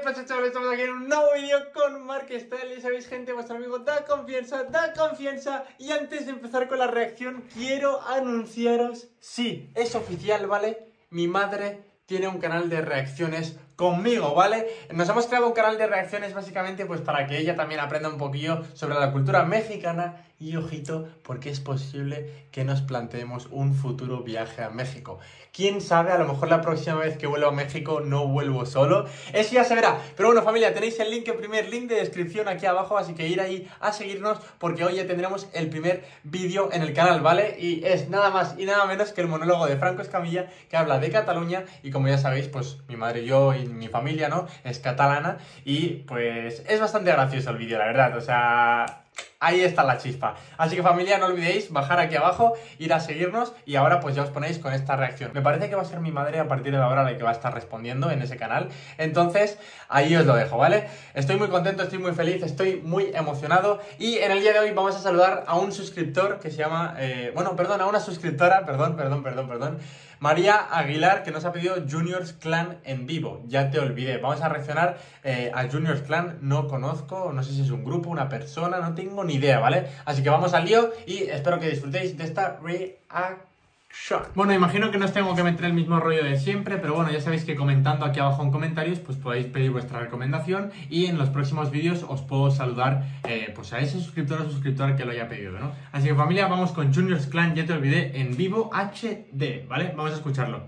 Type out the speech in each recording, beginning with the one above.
pasa, chavales? Estamos aquí en un nuevo vídeo con Mark Style. Y sabéis, gente, vuestro amigo da confianza. Y antes de empezar con la reacción, quiero anunciaros, sí, es oficial, ¿vale? Mi madre tiene un canal de reacciones conmigo, ¿vale? Nos hemos creado un canal de reacciones básicamente pues para que ella también aprenda un poquillo sobre la cultura mexicana y, ojito, porque es posible que nos planteemos un futuro viaje a México. Quién sabe, a lo mejor la próxima vez que vuelva a México no vuelvo solo. Eso ya se verá. Pero bueno, familia, tenéis el primer link de descripción aquí abajo, así que ir ahí a seguirnos porque hoy ya tendremos el primer vídeo en el canal, ¿vale? Y es nada más y nada menos que el monólogo de Franco Escamilla, que habla de Cataluña, y como ya sabéis, pues mi madre y yo y mi familia, ¿no? Es catalana y pues es bastante gracioso el vídeo, la verdad, o sea... Ahí está la chispa. Así que, familia, no olvidéis bajar aquí abajo, ir a seguirnos, y ahora pues ya os ponéis con esta reacción. Me parece que va a ser mi madre a partir de ahora la que va a estar respondiendo en ese canal. Entonces, ahí os lo dejo, ¿vale? Estoy muy contento, estoy muy feliz, estoy muy emocionado. Y en el día de hoy vamos a saludar a un suscriptor que se llama... a una suscriptora, perdón. María Aguilar, que nos ha pedido Juniors Clan en vivo. Ya te olvidé. Vamos a reaccionar a Juniors Clan. No conozco, no sé si es un grupo, una persona, no tengo ni idea, ¿vale? Así que vamos al lío y espero que disfrutéis de esta reacción. Bueno, imagino que no os tengo que meter el mismo rollo de siempre, pero bueno, ya sabéis que comentando aquí abajo en comentarios pues podéis pedir vuestra recomendación y en los próximos vídeos os puedo saludar pues a ese suscriptor o suscriptora que lo haya pedido, ¿no? Así que, familia, vamos con Juniors Clan, ya te olvidé, en vivo HD, ¿vale? Vamos a escucharlo.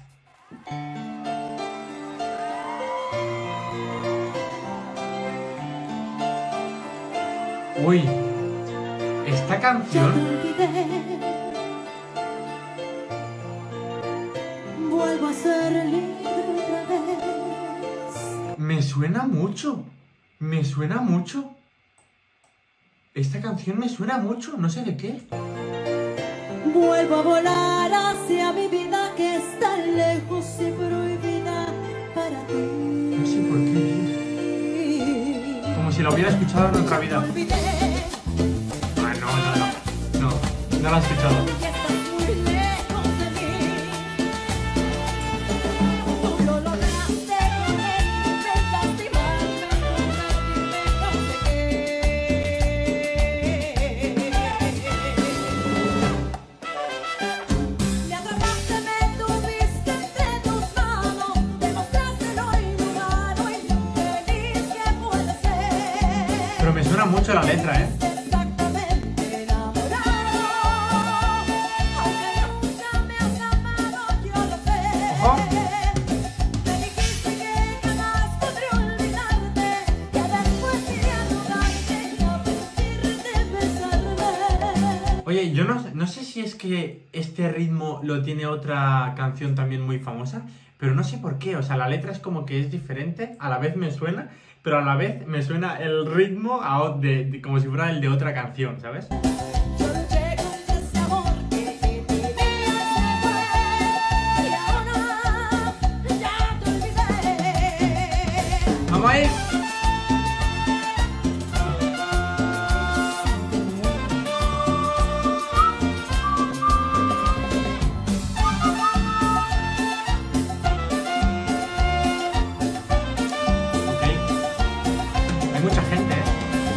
Uy, esta canción... Vuelvo a ser libre otra vez. Me suena mucho. Esta canción me suena mucho, no sé de qué. Vuelvo a volar hacia mi vida que está lejos y prohibida para ti. No sé por qué. Como si la hubiera escuchado en otra vida. Ah, no la he escuchado. Pero me suena mucho la letra, ¿eh? Ojo. Oye, yo no sé si es que este ritmo lo tiene otra canción también muy famosa, pero no sé por qué, o sea, la letra es como que es diferente, a la vez me suena, pero a la vez me suena el ritmo como si fuera el de otra canción, ¿sabes? ¡Vamos a ir! Mucha gente, ¿eh?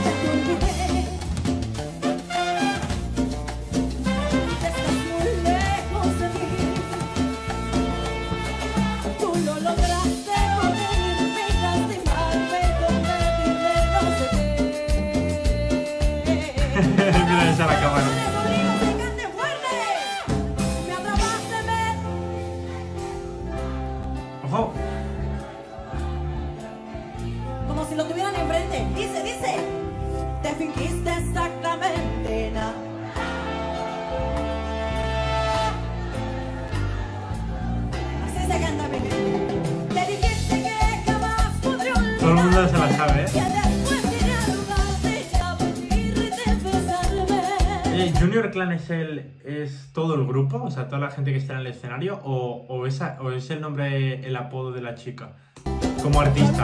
Mira esa la cámara. Ojo. Como si lo tuvieran enfrente. Dice. Te fingiste exactamente nada. Así se canta, bebé. Te dijiste que jamás podría olvidar. Todo el mundo se la sabe, ¿eh? ¿Junior Clan es todo el grupo? O sea, toda la gente que está en el escenario, o es el nombre, el apodo de la chica como artista.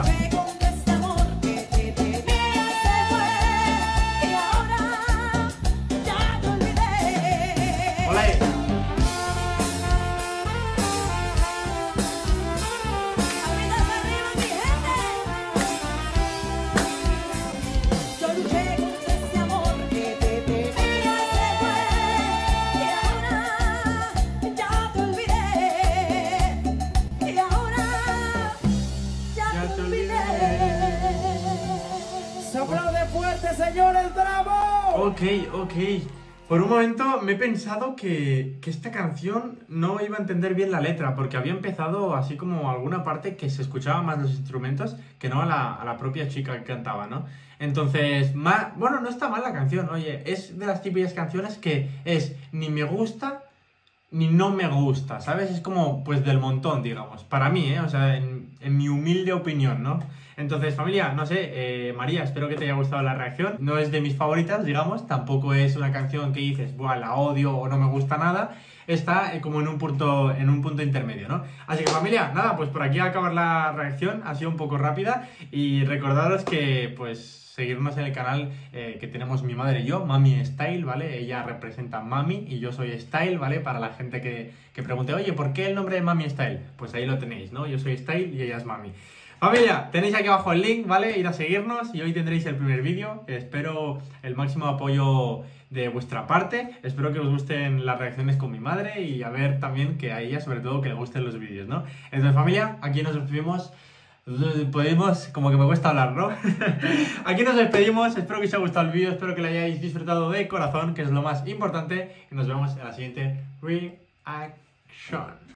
fuerte, señores! ¡Bravo! Ok. Por un momento me he pensado que esta canción no iba a entender bien la letra, porque había empezado así como alguna parte que se escuchaba más los instrumentos que no a la propia chica que cantaba, ¿no? Entonces, bueno, no está mal la canción, oye, es de las típicas canciones que es ni me gusta ni no me gusta, ¿sabes? Es como, pues, del montón, digamos, para mí, ¿eh? O sea, en mi humilde opinión, ¿no? Entonces, familia, no sé, María, espero que te haya gustado la reacción. No es de mis favoritas, digamos, tampoco es una canción que dices, buah, la odio o no me gusta nada. Está como en un punto intermedio, ¿no? Así que, familia, nada, pues por aquí acabar la reacción, ha sido un poco rápida. Y recordaros que, pues, seguirnos en el canal que tenemos mi madre y yo, Mami Style, ¿vale? Ella representa Mami y yo soy Style, ¿vale? Para la gente que pregunte, oye, ¿por qué el nombre de Mami Style? Pues ahí lo tenéis, ¿no? Yo soy Style y ella es Mami. Familia, tenéis aquí abajo el link, ¿vale? Ir a seguirnos y hoy tendréis el primer vídeo. Espero el máximo apoyo de vuestra parte. Espero que os gusten las reacciones con mi madre y a ver también que a ella, sobre todo, que le gusten los vídeos, ¿no? Entonces, familia, aquí nos despedimos. Como que me cuesta hablar, ¿no? Aquí nos despedimos, espero que os haya gustado el vídeo, espero que lo hayáis disfrutado de corazón, que es lo más importante, y nos vemos en la siguiente reaction.